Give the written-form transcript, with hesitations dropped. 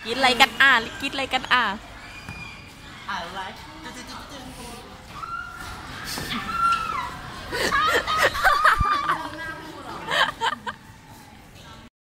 กินอะไรกันกินอะไรกันอะไร